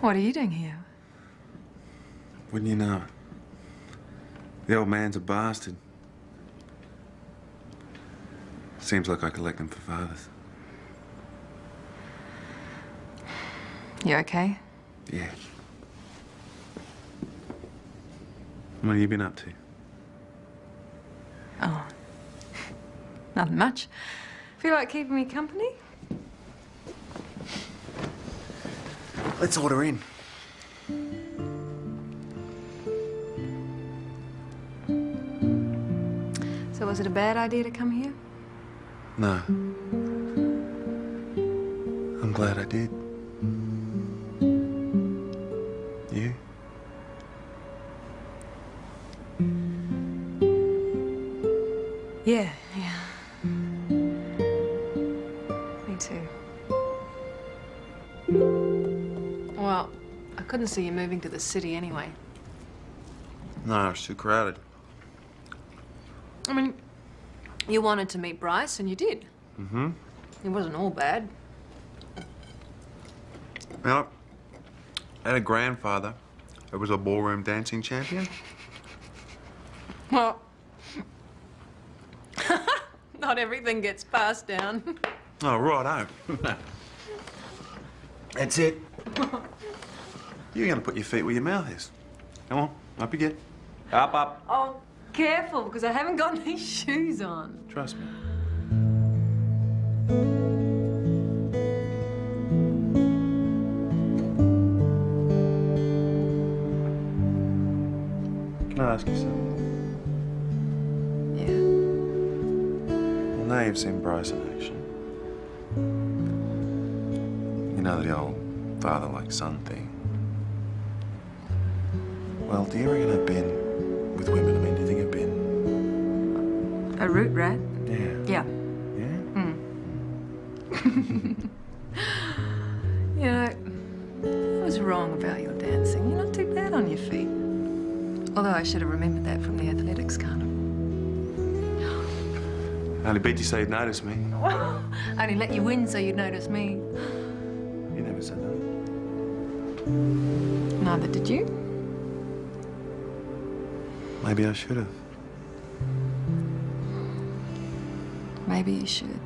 What are you doing here? Wouldn't you know it? The old man's a bastard. Seems like I collect them for fathers. You okay? Yeah. What have you been up to? Oh, nothing much. Feel like keeping me company? Let's order in. So was it a bad idea to come here? No. I'm glad I did. You? Yeah. Me too. Well, I couldn't see you moving to the city anyway. No, it's too crowded. I mean, you wanted to meet Bryce, and you did. Mm-hmm. It wasn't all bad. Well, I had a grandfather who was a ballroom dancing champion. Well, not everything gets passed down. Oh, righto. That's it. You're gonna put your feet where your mouth is. Come on, up you get. Up, up. Oh, careful, because I haven't got any shoes on. Trust me. Can I ask you something? Yeah. Well, now you've seen Bryce in action. You know the old father-like-son thing. Well, do you reckon I've been with women? I mean, do you think I've been... A root rat? Yeah. Yeah. Yeah? You know, I was wrong about your dancing. You're not too bad on your feet. Although I should have remembered that from the athletics carnival. Only beat you so you'd notice me. I only let you win so you'd notice me. You never said that. Neither did you. Maybe I should have. Maybe you should.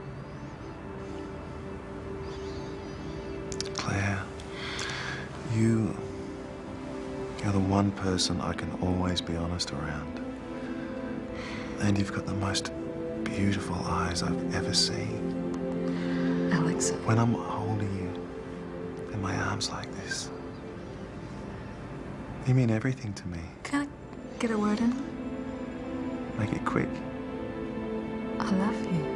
Claire, you're the one person I can always be honest around. And you've got the most beautiful eyes I've ever seen. Alex. When I'm holding you in my arms like this, you mean everything to me. Can I get a word in? Make it quick. I love you.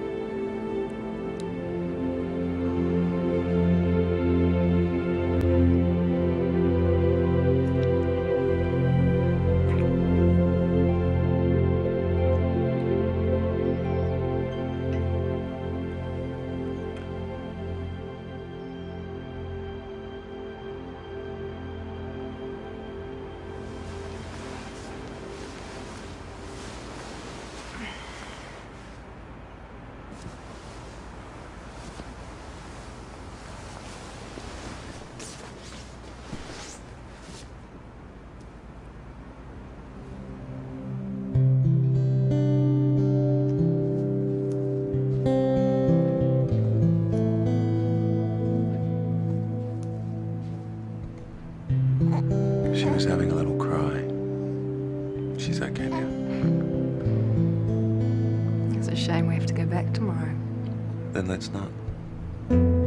She was having a little cry. She's okay now. It's a shame we have to go back tomorrow. Then let's not.